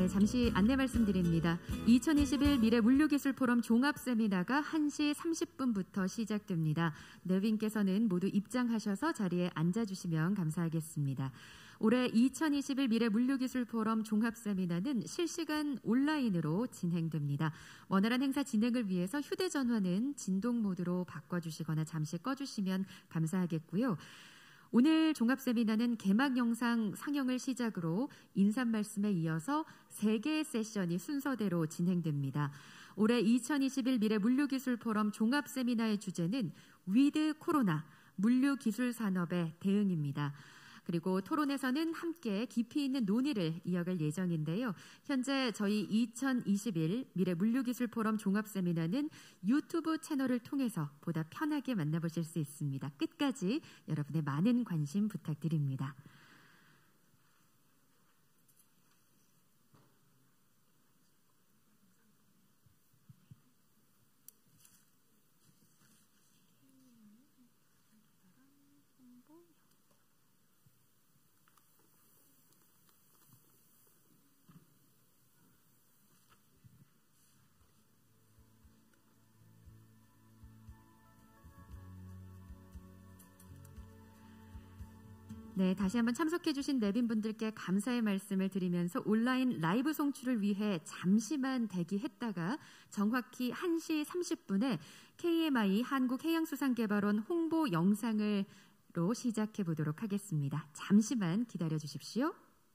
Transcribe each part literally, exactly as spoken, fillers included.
네, 잠시 안내 말씀드립니다. 이천이십일 미래물류기술포럼 종합세미나가 한 시 삼십 분부터 시작됩니다. 네빈께서는 모두 입장하셔서 자리에 앉아주시면 감사하겠습니다. 올해 이천이십일 미래물류기술포럼 종합세미나는 실시간 온라인으로 진행됩니다. 원활한 행사 진행을 위해서 휴대전화는 진동 모드로 바꿔주시거나 잠시 꺼주시면 감사하겠고요. 오늘 종합세미나는 개막 영상 상영을 시작으로 인사 말씀에 이어서 세 개의 세션이 순서대로 진행됩니다. 올해 이천이십일 미래물류기술포럼 종합세미나의 주제는 위드 코로나, 물류기술산업의 대응입니다. 그리고 토론에서는 함께 깊이 있는 논의를 이어갈 예정인데요. 현재 저희 이천이십일 미래물류기술포럼 종합세미나는 유튜브 채널을 통해서 보다 편하게 만나보실 수 있습니다. 끝까지 여러분의 많은 관심 부탁드립니다. 네, 다시 한번 참석해주신 내빈분들께 감사의 말씀을 드리면서 온라인 라이브 송출을 위해 잠시만 대기했다가 정확히 한 시 삼십 분에 케이엠아이 한국해양수산개발원 홍보 영상으로 시작해 보도록 하겠습니다. 잠시만 기다려 주십시오.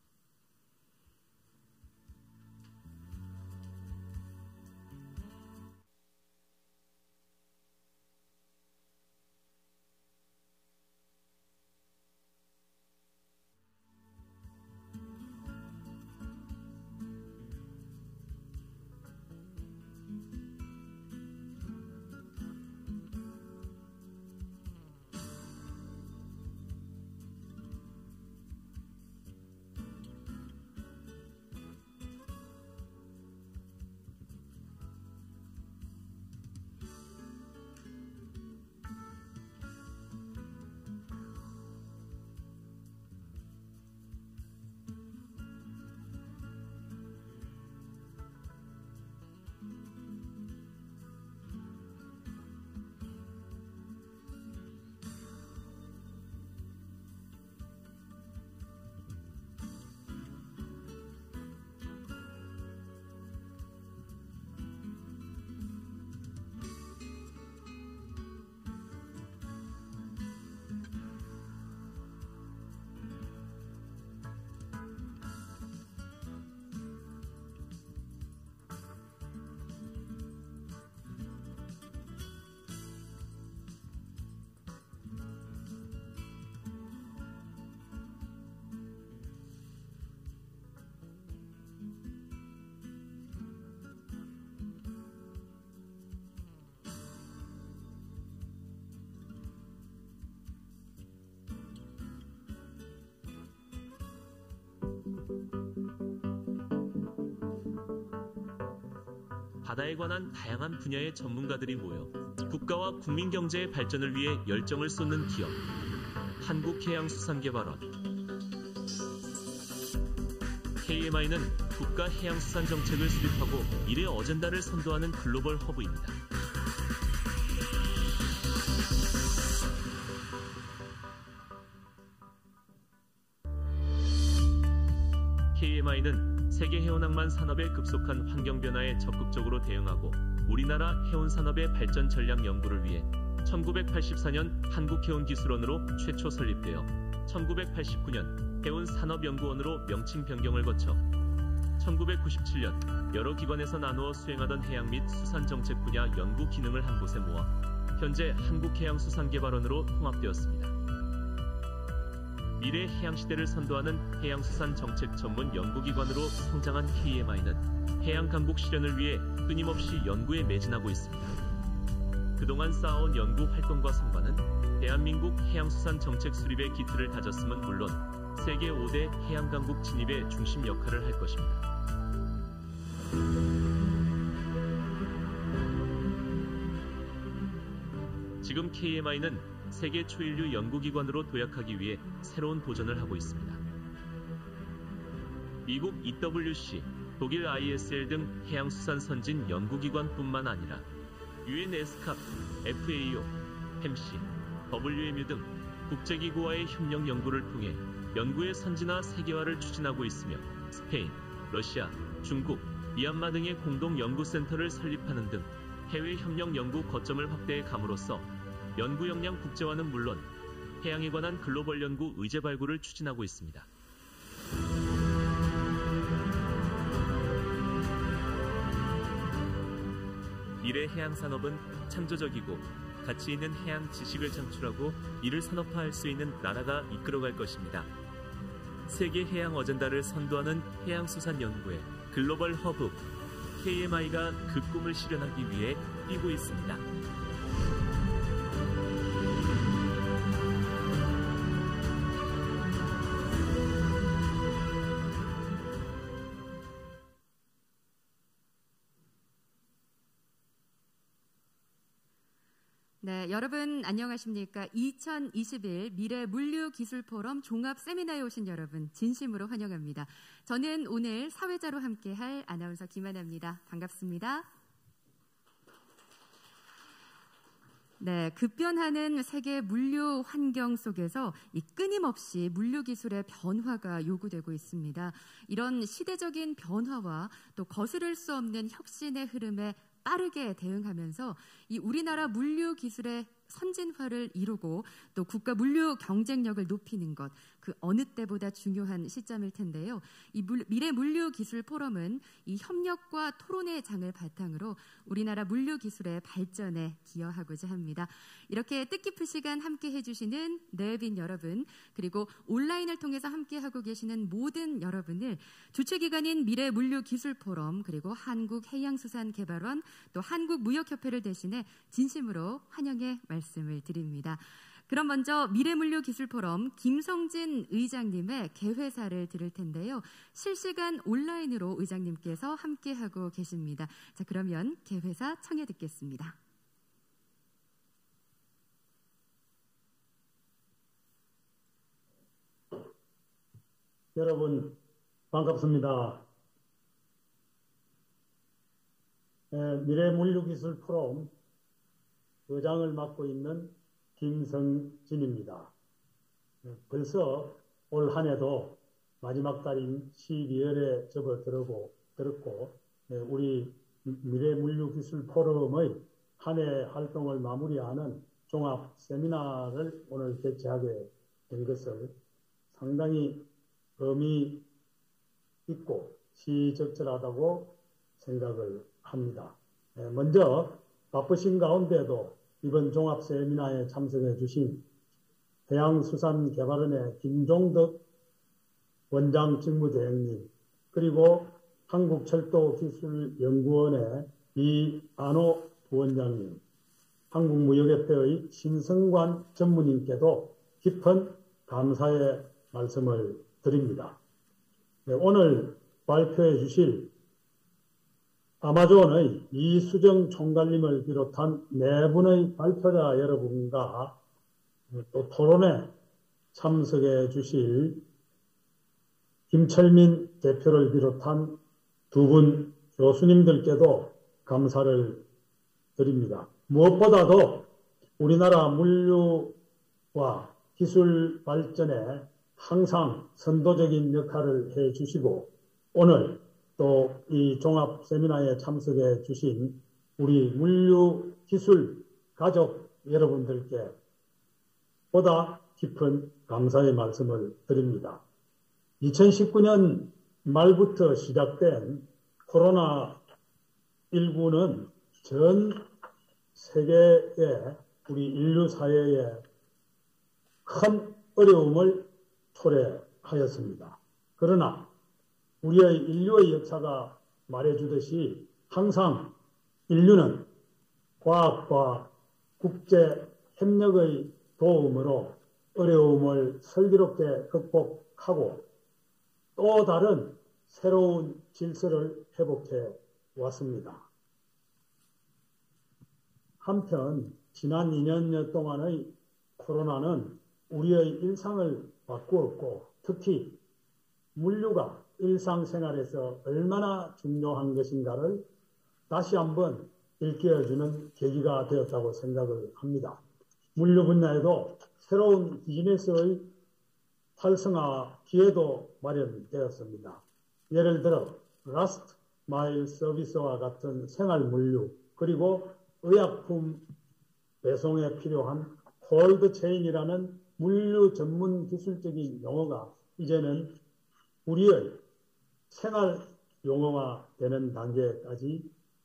바다에 관한 다양한 분야의 전문가들이 모여 국가와 국민 경제의 발전을 위해 열정을 쏟는 기업 한국해양수산개발원. 케이엠아이는 국가해양수산정책을 수립하고 미래 어젠다를 선도하는 글로벌 허브입니다. 케이엠아이는 세계 해운항만 산업의 급속한 환경 변화에 적극적으로 대응하고 우리나라 해운 산업의 발전 전략 연구를 위해 천구백팔십사 년 한국해운기술원으로 최초 설립되어 천구백팔십구 년 해운산업연구원으로 명칭 변경을 거쳐 천구백구십칠 년 여러 기관에서 나누어 수행하던 해양 및 수산정책 분야 연구 기능을 한 곳에 모아 현재 한국해양수산개발원으로 통합되었습니다. 미래 해양시대를 선도하는 해양수산정책 전문 연구기관으로 성장한 케이엠아이는 해양 강국 실현을 위해 끊임없이 연구에 매진하고 있습니다. 그동안 쌓아온 연구 활동과 성과는 대한민국 해양수산 정책 수립의 기틀을 다졌음은 물론 세계 오 대 해양 강국 진입의 중심 역할을 할 것입니다. 지금 케이엠아이는 세계 초인류 연구기관으로 도약하기 위해 새로운 도전을 하고 있습니다. 미국 이더블유씨, 독일 아이에스엘 등 해양수산 선진 연구기관뿐만 아니라 유엔 에스캅, 에프에이오, 햄씨, 더블유엠유 등 국제기구와의 협력 연구를 통해 연구의 선진화 세계화를 추진하고 있으며 스페인, 러시아, 중국, 미얀마 등의 공동 연구센터를 설립하는 등 해외 협력 연구 거점을 확대해 감으로써 연구 역량 국제화는 물론 해양에 관한 글로벌 연구 의제 발굴을 추진하고 있습니다. 미래 해양 산업은 창조적이고 가치 있는 해양 지식을 창출하고 이를 산업화할 수 있는 나라가 이끌어갈 것입니다. 세계 해양 어젠다를 선도하는 해양수산 연구의 글로벌 허브 케이엠아이가 그 꿈을 실현하기 위해 뛰고 있습니다. 네, 여러분 안녕하십니까? 이천이십일 미래 물류 기술 포럼 종합 세미나에 오신 여러분 진심으로 환영합니다. 저는 오늘 사회자로 함께할 아나운서 김하나입니다. 반갑습니다. 네, 급변하는 세계 물류 환경 속에서 이 끊임없이 물류 기술의 변화가 요구되고 있습니다. 이런 시대적인 변화와 또 거스를 수 없는 혁신의 흐름에 빠르게 대응하면서 이 우리나라 물류 기술의 선진화를 이루고 또 국가 물류 경쟁력을 높이는 것, 그 어느 때보다 중요한 시점일 텐데요. 이 물, 미래 물류 기술 포럼은 이 협력과 토론의 장을 바탕으로 우리나라 물류 기술의 발전에 기여하고자 합니다. 이렇게 뜻깊은 시간 함께 해주시는 네빈 여러분, 그리고 온라인을 통해서 함께하고 계시는 모든 여러분을 주최기관인 미래 물류 기술 포럼, 그리고 한국해양수산개발원, 또 한국무역협회를 대신해 진심으로 환영의 말씀을 드립니다. 그럼 먼저 미래물류기술포럼 김성진 의장님의 개회사를 들을 텐데요. 실시간 온라인으로 의장님께서 함께하고 계십니다. 자, 그러면 개회사 청해 듣겠습니다. 여러분 반갑습니다. 미래물류기술포럼 의장을 맡고 있는 김성진입니다. 벌써 올 한 해도 마지막 달인 십이월에 접어들었고, 들었고, 우리 미래물류기술포럼의 한 해 활동을 마무리하는 종합 세미나를 오늘 개최하게 된 것을 상당히 의미 있고 시적절하다고 생각을 합니다. 먼저 바쁘신 가운데도 이번 종합 세미나에 참석해 주신 해양수산개발원의 김종덕 원장 직무대행님, 그리고 한국철도기술연구원의 이안호 부원장님, 한국무역협회의 신성관 전무님께도 깊은 감사의 말씀을 드립니다. 네, 오늘 발표해 주실 아마존의 이수정 총괄님을 비롯한 네 분의 발표자 여러분과 또 토론에 참석해 주실 김철민 대표를 비롯한 두 분 교수님들께도 감사를 드립니다. 무엇보다도 우리나라 물류와 기술 발전에 항상 선도적인 역할을 해 주시고 오늘 또 이 종합 세미나에 참석해 주신 우리 물류 기술 가족 여러분들께 보다 깊은 감사의 말씀을 드립니다. 이천십구 년 말부터 시작된 코로나 십구는 전 세계의 우리 인류 사회에 큰 어려움을 초래하였습니다. 그러나 우리의 인류의 역사가 말해주듯이 항상 인류는 과학과 국제 협력의 도움으로 어려움을 슬기롭게 극복하고 또 다른 새로운 질서를 회복해 왔습니다. 한편 지난 이 년여 동안의 코로나는 우리의 일상을 바꾸었고 특히 물류가 일상생활에서 얼마나 중요한 것인가를 다시 한번 일깨워주는 계기가 되었다고 생각을 합니다. 물류 분야에도 새로운 비즈니스의 활성화 기회도 마련되었습니다. 예를 들어 라스트 마일 서비스와 같은 생활 물류, 그리고 의약품 배송에 필요한 콜드 체인이라는 물류 전문 기술적인 용어가 이제는 우리의 생활 용어가 되는 단계까지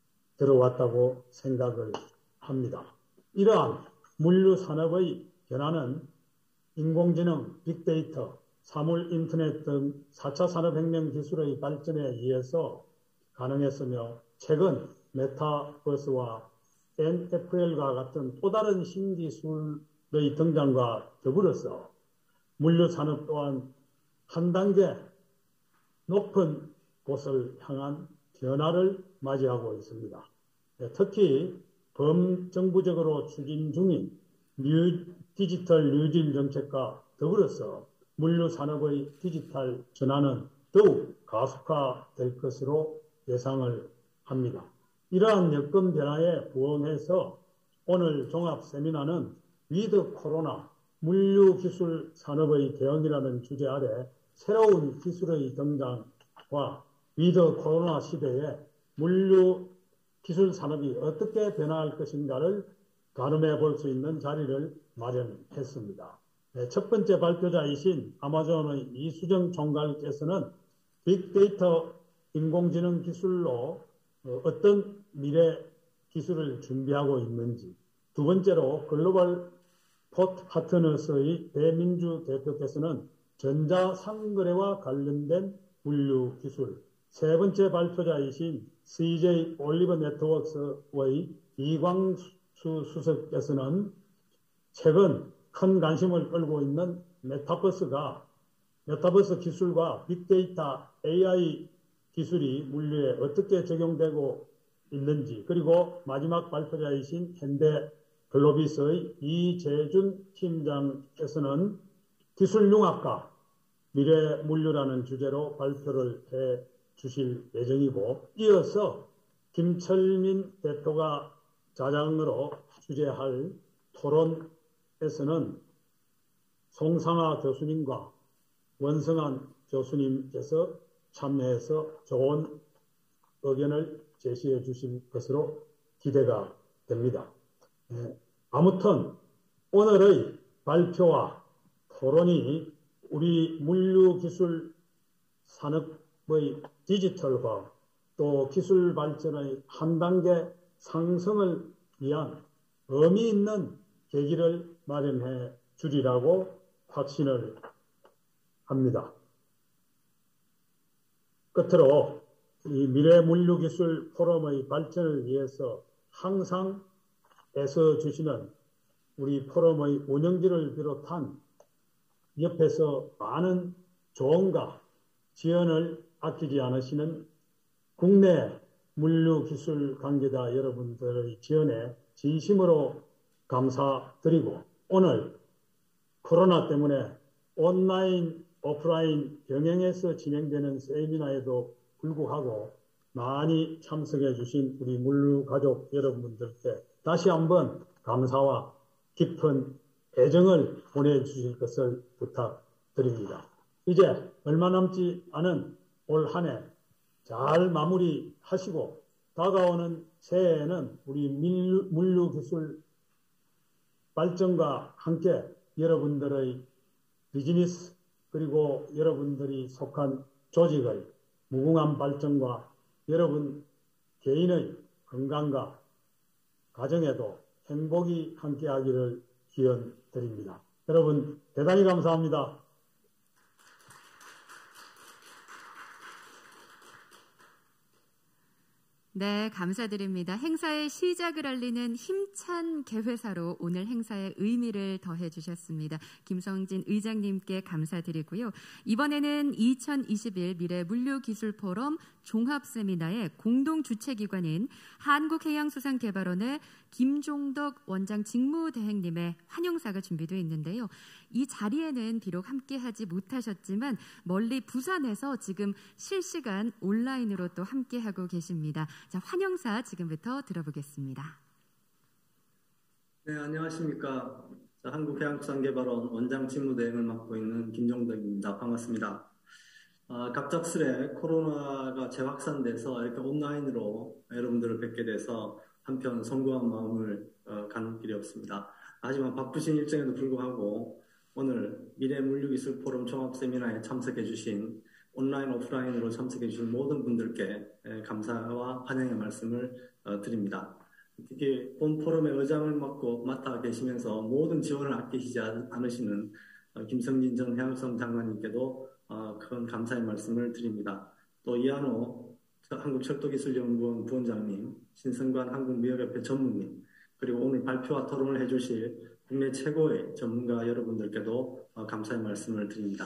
들어왔다고 생각을 합니다. 이러한 물류 산업의 변화는 인공지능, 빅데이터, 사물 인터넷 등 사 차 산업혁명 기술의 발전에 의해서 가능했으며, 최근 메타버스와 엔에프엘과 같은 또 다른 신기술의 등장과 더불어서 물류 산업 또한 한 단계 높은 곳을 향한 변화를 맞이하고 있습니다. 특히 범정부적으로 추진 중인 뉴, 디지털 뉴딜 정책과 더불어서 물류 산업의 디지털 전환은 더욱 가속화될 것으로 예상을 합니다. 이러한 여건 변화에 부응해서 오늘 종합 세미나는 위드 코로나 물류 기술 산업의 대응이라는 주제 아래 새로운 기술의 등장과 위드 코로나 시대에 물류 기술 산업이 어떻게 변화할 것인가를 가늠해 볼 수 있는 자리를 마련했습니다. 첫 번째 발표자이신 아마존의 이수정 총괄께서는 빅데이터 인공지능 기술로 어떤 미래 기술을 준비하고 있는지, 두 번째로 글로벌 포트 파트너스의 배민주 대표께서는 전자상거래와 관련된 물류 기술, 세 번째 발표자이신 씨제이 올리버 네트워크스의 이광수 수석께서는 최근 큰 관심을 끌고 있는 메타버스가 메타버스 기술과 빅데이터 에이아이 기술이 물류에 어떻게 적용되고 있는지, 그리고 마지막 발표자이신 현대 글로비스의 이재준 팀장께서는 기술융합과 미래 물류라는 주제로 발표를 해 주실 예정이고, 이어서 김철민 대표가 자장으로 주재할 토론에서는 송상아 교수님과 원성한 교수님께서 참여해서 좋은 의견을 제시해 주실 것으로 기대가 됩니다. 네. 아무튼 오늘의 발표와 토론이 우리 물류기술 산업의 디지털화 또 기술 발전의 한 단계 상승을 위한 의미 있는 계기를 마련해 주리라고 확신을 합니다. 끝으로 이 미래 물류기술 포럼의 발전을 위해서 항상 애써주시는 우리 포럼의 운영진을 비롯한 옆에서 많은 조언과 지원을 아끼지 않으시는 국내 물류기술 관계자 여러분들의 지원에 진심으로 감사드리고, 오늘 코로나 때문에 온라인, 오프라인 병행해서 진행되는 세미나에도 불구하고 많이 참석해 주신 우리 물류 가족 여러분들께 다시 한번 감사와 깊은 애정을 보내주실 것을 부탁드립니다. 이제 얼마 남지 않은 올 한 해 잘 마무리하시고 다가오는 새해에는 우리 물류, 물류기술 발전과 함께 여러분들의 비즈니스 그리고 여러분들이 속한 조직의 무궁한 발전과 여러분 개인의 건강과 가정에도 행복이 함께하기를 기원드립니다. 여러분 대단히 감사합니다. 네, 감사드립니다. 행사의 시작을 알리는 힘찬 개회사로 오늘 행사의 의미를 더해 주셨습니다. 김성진 의장님께 감사드리고요. 이번에는 이천이십일 미래물류기술포럼 종합세미나의 공동 주최기관인 한국해양수산개발원의 김종덕 원장 직무대행님의 환영사가 준비되어 있는데요. 이 자리에는 비록 함께하지 못하셨지만 멀리 부산에서 지금 실시간 온라인으로 또 함께하고 계십니다. 자, 환영사 지금부터 들어보겠습니다. 네, 안녕하십니까. 자, 한국해양수산개발원 원장 직무대행을 맡고 있는 김종덕입니다. 반갑습니다. 아, 갑작스레 코로나가 재확산돼서 이렇게 온라인으로 여러분들을 뵙게 돼서 한편 송구한 마음을 어, 가눌 길이 없습니다. 하지만 바쁘신 일정에도 불구하고 오늘 미래물류기술 포럼 종합세미나에 참석해 주신 온라인 오프라인으로 참석해 주신 모든 분들께 감사와 환영의 말씀을 어, 드립니다. 특히 본 포럼의 의장을 맡고 맡아 계시면서 모든 지원을 아끼시지 않으시는 어, 김성진 전 해양수산 장관님께도 어, 큰 감사의 말씀을 드립니다. 또 이한호 한국철도기술연구원 부원장님, 신성관 한국무역협회 전무님, 그리고 오늘 발표와 토론을 해주실 국내 최고의 전문가 여러분들께도 어, 감사의 말씀을 드립니다.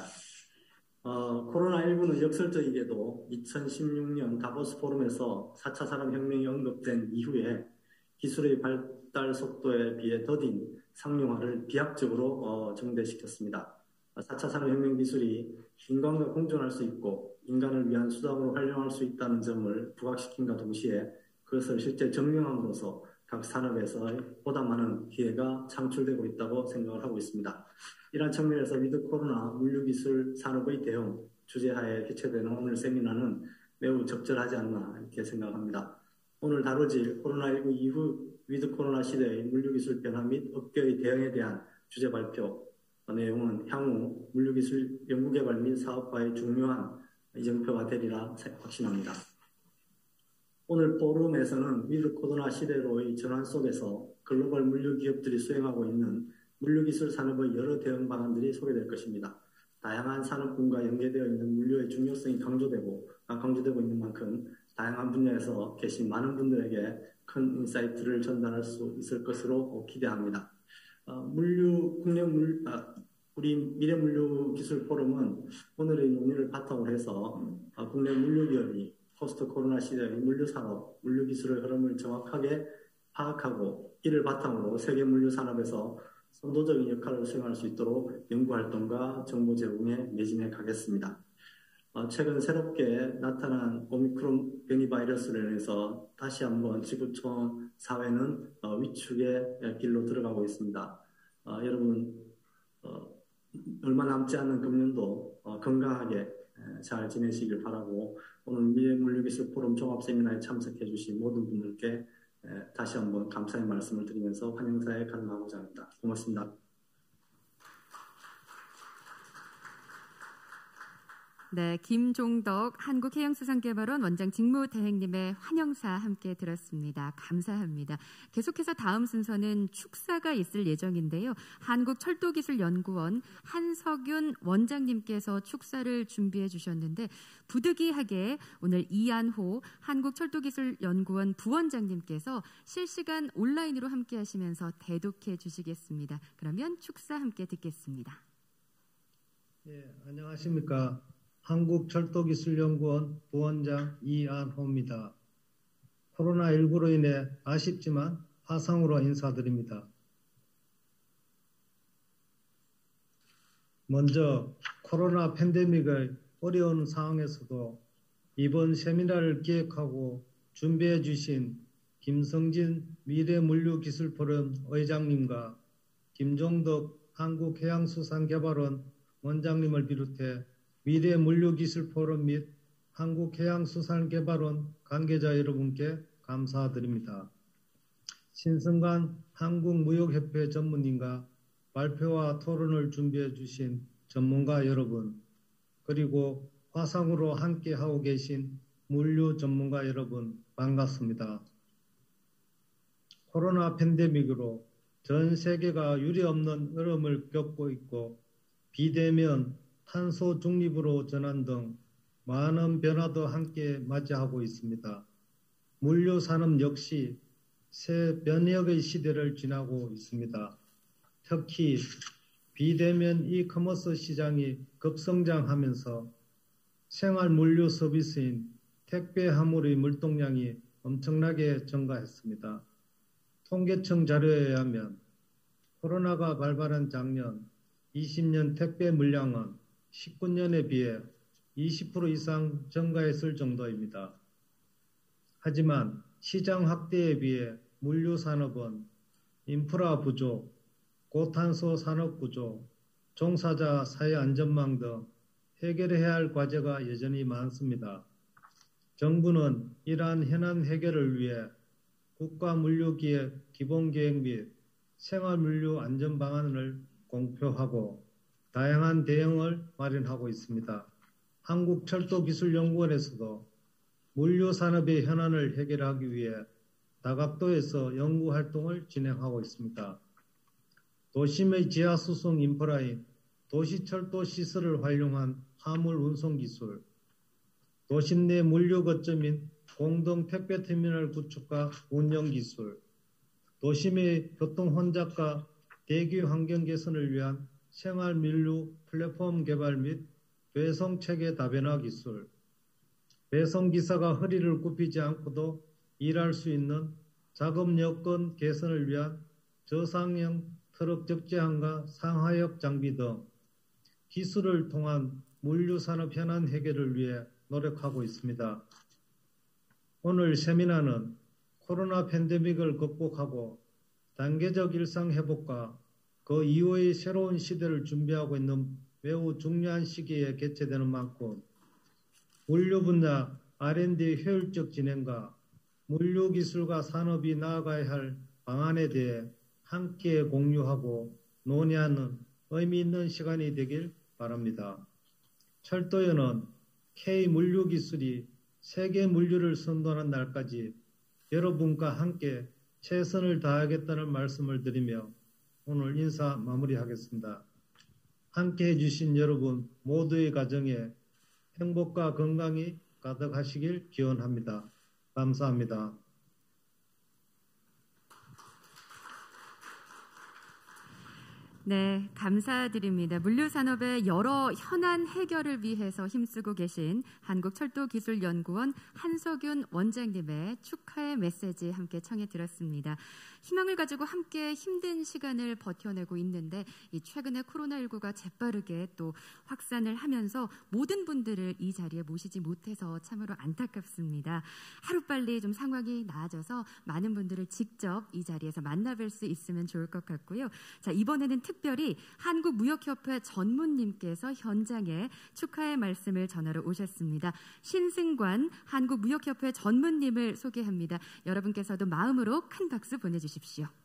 어, 코로나십구는 역설적이게도 이천십육 년 다보스 포럼에서 사 차 산업혁명이 언급된 이후에 기술의 발달 속도에 비해 더딘 상용화를 비약적으로 어, 정대시켰습니다. 사 차 산업혁명 기술이 인간과 공존할 수 있고 인간을 위한 수단으로 활용할 수 있다는 점을 부각시킨과 동시에 그것을 실제 증명함으로써 각 산업에서 보다 많은 기회가 창출되고 있다고 생각을 하고 있습니다. 이러한 측면에서 위드 코로나 물류기술 산업의 대응 주제하에 개최되는 오늘 세미나는 매우 적절하지 않나 이렇게 생각합니다. 오늘 다뤄질 코로나십구 이후 위드 코로나 시대의 물류기술 변화 및 업계의 대응에 대한 주제 발표 내용은 향후 물류기술 연구개발 및 사업화의 중요한 이정표가 되리라 확신합니다. 오늘 포럼에서는 위드 코로나 시대로의 전환 속에서 글로벌 물류 기업들이 수행하고 있는 물류기술 산업의 여러 대응 방안들이 소개될 것입니다. 다양한 산업군과 연계되어 있는 물류의 중요성이 강조되고, 강조되고 있는 만큼 다양한 분야에서 계신 많은 분들에게 큰 인사이트를 전달할 수 있을 것으로 기대합니다. 어, 물류, 국내 물, 아, 우리 미래물류기술 포럼은 오늘의 논의를 바탕으로 해서 어, 국내 물류기업이 포스트 코로나 시대의 물류산업, 물류기술의 흐름을 정확하게 파악하고 이를 바탕으로 세계 물류산업에서 선도적인 역할을 수행할 수 있도록 연구활동과 정보 제공에 매진해 가겠습니다. 어, 최근 새롭게 나타난 오미크론 변이 바이러스로 인해서 다시 한번 지구촌 사회는 어, 위축의 길로 들어가고 있습니다. 어, 여러분 어, 얼마 남지 않은 금년도 어, 건강하게 잘 지내시길 바라고 오늘 미래물류기술 포럼 종합세미나에 참석해 주신 모든 분들께 다시 한번 감사의 말씀을 드리면서 환영사에 가름하고자 합니다. 고맙습니다. 네, 김종덕 한국해양수산개발원 원장 직무대행님의 환영사 함께 들었습니다. 감사합니다. 계속해서 다음 순서는 축사가 있을 예정인데요. 한국철도기술연구원 한석윤 원장님께서 축사를 준비해 주셨는데 부득이하게 오늘 이한호 한국철도기술연구원 부원장님께서 실시간 온라인으로 함께 하시면서 대독해 주시겠습니다. 그러면 축사 함께 듣겠습니다. 예, 안녕하십니까. 한국철도기술연구원 부원장 이한호입니다. 코로나십구로 인해 아쉽지만 화상으로 인사드립니다. 먼저 코로나 팬데믹의 어려운 상황에서도 이번 세미나를 기획하고 준비해 주신 김성진 미래물류기술포럼 의장님과 김종덕 한국해양수산개발원 원장님을 비롯해 미래물류기술포럼 및 한국해양수산개발원 관계자 여러분께 감사드립니다. 신성관 한국무역협회 전무님과 발표와 토론을 준비해 주신 전문가 여러분, 그리고 화상으로 함께하고 계신 물류 전문가 여러분 반갑습니다. 코로나 팬데믹으로 전 세계가 유례없는 어려움을 겪고 있고 비대면, 탄소 중립으로 전환 등 많은 변화도 함께 맞이하고 있습니다. 물류산업 역시 새 변혁의 시대를 지나고 있습니다. 특히 비대면 이커머스 시장이 급성장하면서 생활물류 서비스인 택배 화물의 물동량이 엄청나게 증가했습니다. 통계청 자료에 의하면 코로나가 발발한 작년 이십 년 택배 물량은 십구 년에 비해 이십 퍼센트 이상 증가했을 정도입니다. 하지만 시장 확대에 비해 물류산업은 인프라 부족, 고탄소 산업 구조, 종사자 사회 안전망 등 해결해야 할 과제가 여전히 많습니다. 정부는 이러한 현안 해결을 위해 국가물류기획 기본계획 및 생활물류 안전방안을 공표하고 다양한 대응을 마련하고 있습니다. 한국철도기술연구원에서도 물류산업의 현안을 해결하기 위해 다각도에서 연구활동을 진행하고 있습니다. 도심의 지하수송 인프라인 도시철도 시설을 활용한 화물 운송기술, 도심 내 물류 거점인 공동 택배터미널 구축과 운영기술, 도심의 교통 혼잡과 대기 환경 개선을 위한 생활물류 플랫폼 개발 및 배송체계 다변화 기술, 배송기사가 허리를 굽히지 않고도 일할 수 있는 작업 여건 개선을 위한 저상형 트럭 적재함과 상하역 장비 등 기술을 통한 물류산업 현안 해결을 위해 노력하고 있습니다. 오늘 세미나는 코로나 팬데믹을 극복하고 단계적 일상 회복과 그 이후의 새로운 시대를 준비하고 있는 매우 중요한 시기에 개최되는 만큼 물류 분야 알 앤 디 효율적 진행과 물류 기술과 산업이 나아가야 할 방안에 대해 함께 공유하고 논의하는 의미 있는 시간이 되길 바랍니다. 철도연은 K 물류 기술이 세계 물류를 선도하는 날까지 여러분과 함께 최선을 다하겠다는 말씀을 드리며 오늘 인사 마무리하겠습니다. 함께 해주신 여러분 모두의 가정에 행복과 건강이 가득하시길 기원합니다. 감사합니다. 네, 감사드립니다. 물류산업의 여러 현안 해결을 위해서 힘쓰고 계신 한국철도기술연구원 한석윤 원장님의 축하의 메시지 함께 청해 들었습니다. 희망을 가지고 함께 힘든 시간을 버텨내고 있는데 이 최근에 코로나십구가 재빠르게 또 확산을 하면서 모든 분들을 이 자리에 모시지 못해서 참으로 안타깝습니다. 하루빨리 좀 상황이 나아져서 많은 분들을 직접 이 자리에서 만나뵐 수 있으면 좋을 것 같고요. 자, 이번에는 특별히 한국무역협회 전무님께서 현장에 축하의 말씀을 전하러 오셨습니다. 신승관 한국무역협회 전무님을 소개합니다. 여러분께서도 마음으로 큰 박수 보내주십시오.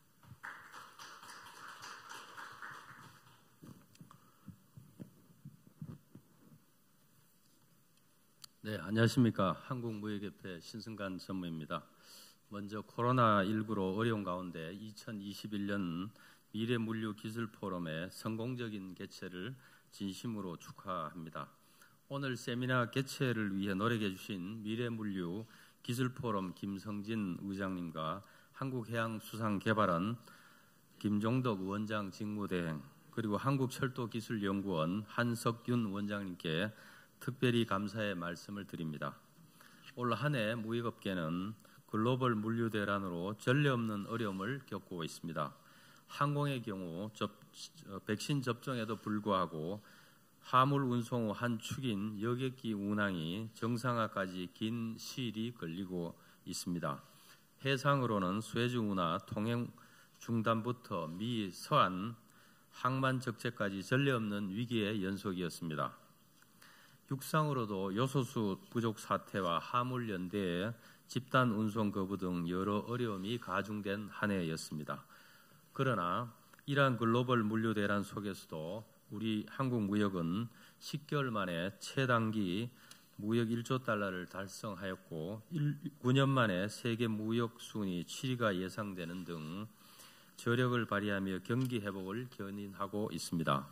네, 안녕하십니까. 한국무역협회 신승관 전무입니다. 먼저 코로나십구로 어려운 가운데 이천이십일 년 미래물류기술포럼의 성공적인 개최를 진심으로 축하합니다. 오늘 세미나 개최를 위해 노력해 주신 미래물류기술포럼 김성진 의장님과 한국해양수산개발원 김종덕 원장 직무대행 그리고 한국철도기술연구원 한석윤 원장님께 특별히 감사의 말씀을 드립니다. 올 한 해 무역업계는 글로벌 물류대란으로 전례 없는 어려움을 겪고 있습니다. 항공의 경우 접, 백신 접종에도 불구하고 화물 운송 후 한 축인 여객기 운항이 정상화까지 긴 시일이 걸리고 있습니다. 해상으로는 수에즈 운하 통행 중단부터 미, 서안 항만 적체까지 전례 없는 위기의 연속이었습니다. 육상으로도 요소수 부족 사태와 화물 연대의 집단 운송 거부 등 여러 어려움이 가중된 한 해였습니다. 그러나 이러한 글로벌 물류 대란 속에서도 우리 한국무역은 십 개월 만에 최단기 무역 일조 달러를 달성하였고 구 년 만에 세계 무역 순위 칠 위가 예상되는 등 저력을 발휘하며 경기 회복을 견인하고 있습니다.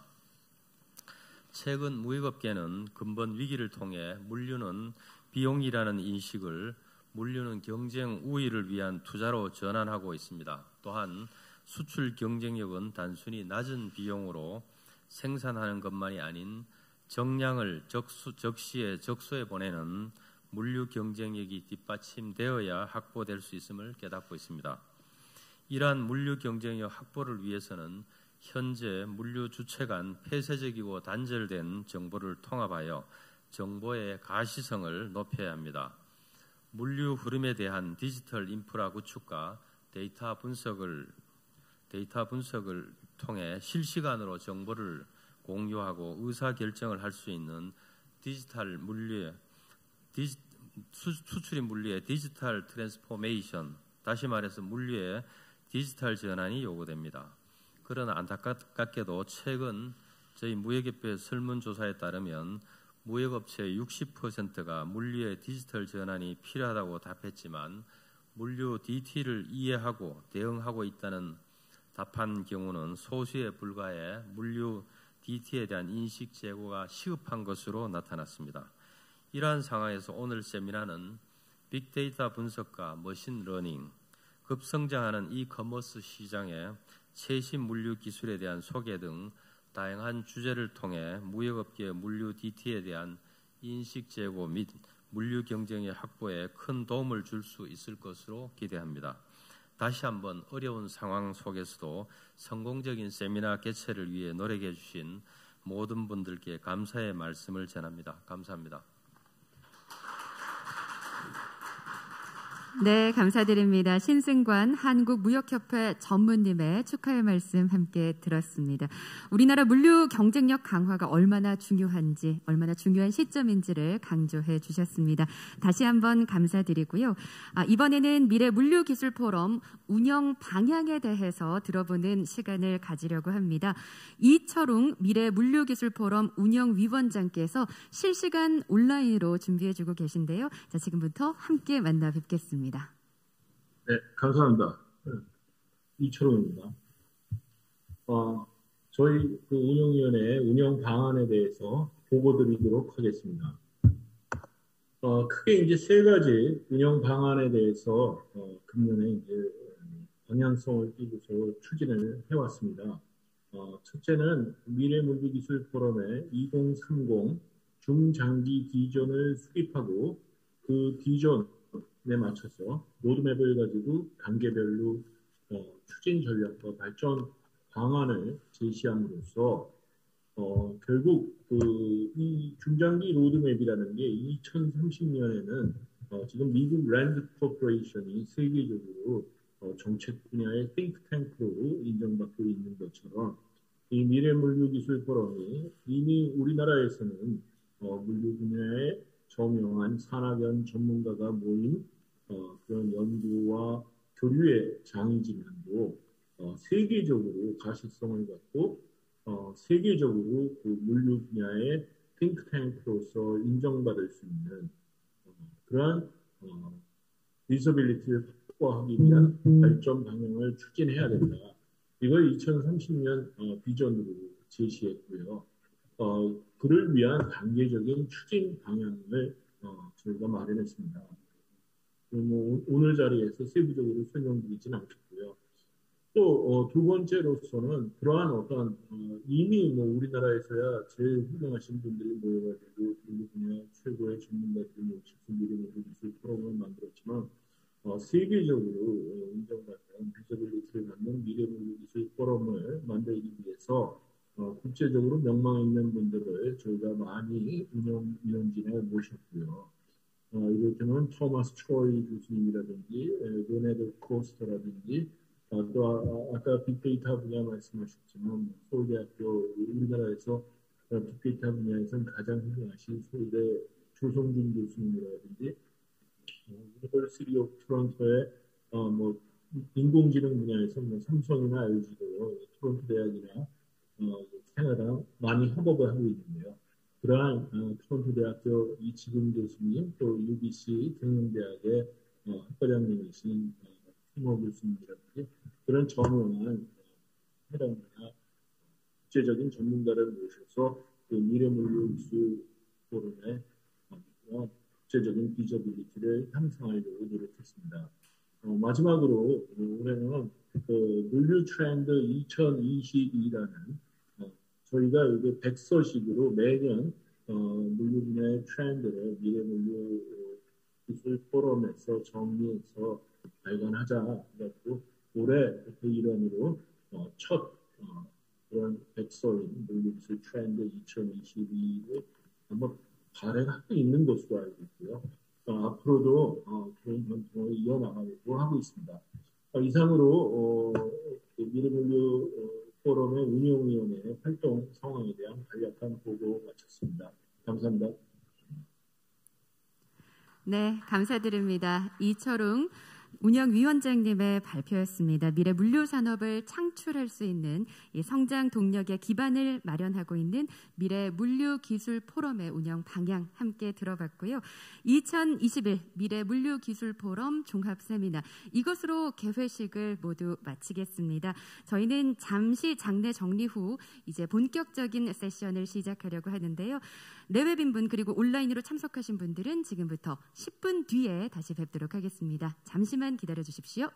최근 무역업계는 근본 위기를 통해 물류는 비용이라는 인식을 물류는 경쟁 우위를 위한 투자로 전환하고 있습니다. 또한 수출 경쟁력은 단순히 낮은 비용으로 생산하는 것만이 아닌 정량을 적수, 적시에 적소에 보내는 물류 경쟁력이 뒷받침되어야 확보될 수 있음을 깨닫고 있습니다. 이러한 물류 경쟁력 확보를 위해서는 현재 물류 주체 간 폐쇄적이고 단절된 정보를 통합하여 정보의 가시성을 높여야 합니다. 물류 흐름에 대한 디지털 인프라 구축과 데이터 분석을 데이터 분석을 통해 실시간으로 정보를 공유하고 의사 결정을 할 수 있는 디지털 물류의 디지, 수, 수출입 물류의 디지털 트랜스포메이션, 다시 말해서 물류의 디지털 전환이 요구됩니다. 그러나 안타깝게도 최근 저희 무역협회 설문조사에 따르면 무역업체의 육십 퍼센트가 물류의 디지털 전환이 필요하다고 답했지만 물류 디티를 이해하고 대응하고 있다는 답한 경우는 소수에 불과해 물류 디티에 대한 인식 제고가 시급한 것으로 나타났습니다. 이러한 상황에서 오늘 세미나는 빅데이터 분석과 머신러닝, 급성장하는 이커머스 시장의 최신 물류 기술에 대한 소개 등 다양한 주제를 통해 무역업계의 물류 디티에 대한 인식 제고 및 물류 경쟁의 확보에 큰 도움을 줄 수 있을 것으로 기대합니다. 다시 한번 어려운 상황 속에서도 성공적인 세미나 개최를 위해 노력해 주신 모든 분들께 감사의 말씀을 전합니다. 감사합니다. 네, 감사드립니다. 신승관 한국무역협회 전무님의 축하의 말씀 함께 들었습니다. 우리나라 물류 경쟁력 강화가 얼마나 중요한지, 얼마나 중요한 시점인지를 강조해 주셨습니다. 다시 한번 감사드리고요. 아, 이번에는 미래 물류 기술 포럼 운영 방향에 대해서 들어보는 시간을 가지려고 합니다. 이철웅 미래 물류 기술 포럼 운영위원장께서 실시간 온라인으로 준비해 주고 계신데요. 자, 지금부터 함께 만나 뵙겠습니다. 네, 감사합니다. 이철웅입니다. 어, 저희 그 운영위원회 운영 방안에 대해서 보고드리도록 하겠습니다. 어, 크게 이제 세 가지 운영 방안에 대해서 어, 금년에 이제 방향성을 띄고서 추진을 해왔습니다. 어, 첫째는 미래물류기술 포럼의 이천삼십 중장기 비전을 수립하고 그 비전에 맞춰서 로드맵을 가지고 단계별로 어, 추진 전략과 발전 방안을 제시함으로써 어, 결국 그 이 중장기 로드맵이라는 게 이천삼십 년에는 어, 지금 미국 랜드 코퍼레이션이 세계적으로 어, 정책 분야의 띵크탱크로 인정받고 있는 것처럼 이 미래물류기술 포럼이 이미 우리나라에서는 어, 물류 분야의 저명한 산학연 전문가가 모인 어, 그런 연구와 교류의 장이지만도 어, 세계적으로 가시성을 갖고 어, 세계적으로 그 물류 분야의 띵크탱크로서 인정받을 수 있는 어, 그러한 어, 비서빌리티를 확보하기 위한 발전 방향을 추진해야 된다. 이걸 이천삼십 년 어, 비전으로 제시했고요. 어, 그를 위한 단계적인 추진 방향을 어, 저희가 마련했습니다. 뭐, 오늘 자리에서 세부적으로 설명드리진 않겠고요. 또 두 어, 번째로서는 그러한 어떤 어, 이미 뭐 우리나라에서야 제일 훌륭하신 분들이 모여가지고 물류 분야 최고의 전문가들이 모여서 미래물류기술 포럼을 만들었지만 어, 세계적으로 인정받는 비저빌리티를 갖는 미래물류기술 포럼을 만들기 위해서 어, 국제적으로 명망 있는 분들을 저희가 많이 운영 위원진에 모셨고요. 어, 이를테면 토마스 트로이 교수님이라든지 로네드 코스터라든지 어, 또 아, 아까 빅데이터 분야 말씀하셨지만 서울대학교 우리나라에서 빅데이터 분야에서는 가장 훌륭하신 서울대 조성준 교수님이라든지 유니버시티 오브 토론토의 어, 뭐 인공지능 분야에서 뭐 삼성이나 엘지도 토론토 대학이나 어, 캐나다 많이 협업을 하고 있는데요. 그러한 어, 토론토 대학교 이치근 교수님 또 유비씨 경영대학의 어, 학과장님이신 어, 티모 교수님이라든지 그런 전문한 해당이나 국제적인 전문가를 모셔서 그 미래물류기술 포럼에 어, 국제적인 비저빌리티를 향상하려고 노력했습니다. 어, 마지막으로 올해는 그 물류 트렌드 이천이십이라는 어, 저희가 이게 백서식으로 매년 어, 물류 분야의 트렌드를 미래 물류 기술 포럼에서 정리해서 발간하자. 그래서 올해 그 일환으로 어, 첫 어, 그런 백서인 물류기술 트렌드 이천이십이를 한번 발행하고 있는 것으로 알고 있고요. 어, 앞으로도 어, 그런 전통을 이어나가려고 하고 있습니다. 어, 이상으로 어, 미래물류 어, 포럼의 운영위원회 활동 상황에 대한 간략한 보고 마쳤습니다. 감사합니다. 네, 감사드립니다. 이철웅 운영위원장님의 발표였습니다. 미래 물류 산업을 창출할 수 있는 이 성장 동력의 기반을 마련하고 있는 미래 물류 기술 포럼의 운영 방향 함께 들어봤고요. 이천이십일 미래 물류 기술 포럼 종합 세미나 이것으로 개회식을 모두 마치겠습니다. 저희는 잠시 장례 정리 후 이제 본격적인 세션을 시작하려고 하는데요. 내외빈 분 그리고 온라인으로 참석하신 분들은 지금부터 십 분 뒤에 다시 뵙도록 하겠습니다. 잠시만 기다려 주십시오.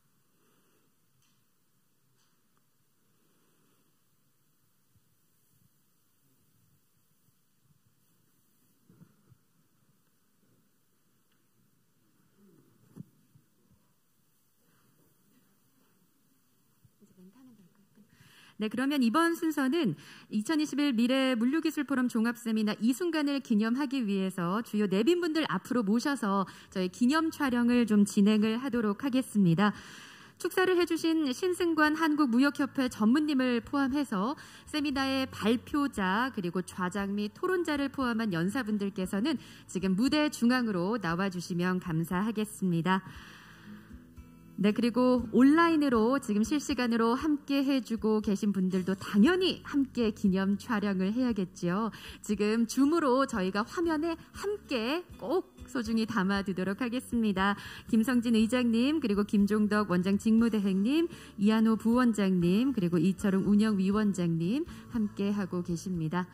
네, 그러면 이번 순서는 이천이십일 미래 물류기술 포럼 종합 세미나 이 순간을 기념하기 위해서 주요 내빈분들 앞으로 모셔서 저희 기념 촬영을 좀 진행을 하도록 하겠습니다. 축사를 해주신 신승관 한국무역협회 전무님을 포함해서 세미나의 발표자 그리고 좌장 및 토론자를 포함한 연사분들께서는 지금 무대 중앙으로 나와주시면 감사하겠습니다. 네, 그리고 온라인으로 지금 실시간으로 함께 해주고 계신 분들도 당연히 함께 기념 촬영을 해야겠죠. 지금 줌으로 저희가 화면에 함께 꼭 소중히 담아두도록 하겠습니다. 김성진 의장님, 그리고 김종덕 원장 직무대행님, 이한호 부원장님, 그리고 이철웅 운영위원장님 함께 하고 계십니다.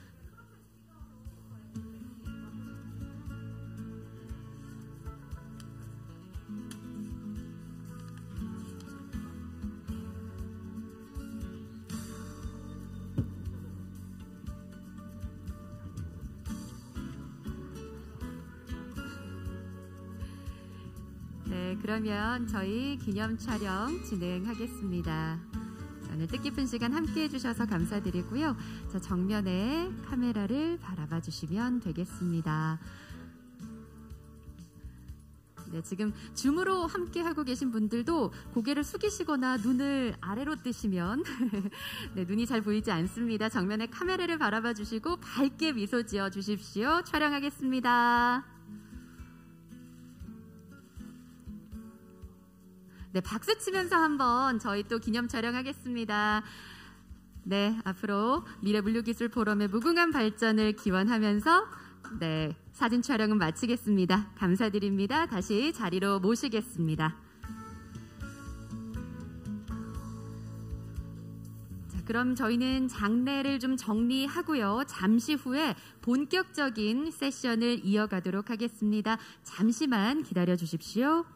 네, 그러면 저희 기념 촬영 진행하겠습니다. 오늘 뜻깊은 시간 함께 해주셔서 감사드리고요. 자, 정면에 카메라를 바라봐 주시면 되겠습니다. 네, 지금 줌으로 함께 하고 계신 분들도 고개를 숙이시거나 눈을 아래로 뜨시면 네, 눈이 잘 보이지 않습니다. 정면에 카메라를 바라봐 주시고 밝게 미소 지어 주십시오. 촬영하겠습니다. 네, 박수 치면서 한번 저희 또 기념 촬영하겠습니다. 네, 앞으로 미래물류기술 포럼의 무궁한 발전을 기원하면서 네, 사진 촬영은 마치겠습니다. 감사드립니다. 다시 자리로 모시겠습니다. 자, 그럼 저희는 장례를 좀 정리하고요. 잠시 후에 본격적인 세션을 이어가도록 하겠습니다. 잠시만 기다려 주십시오.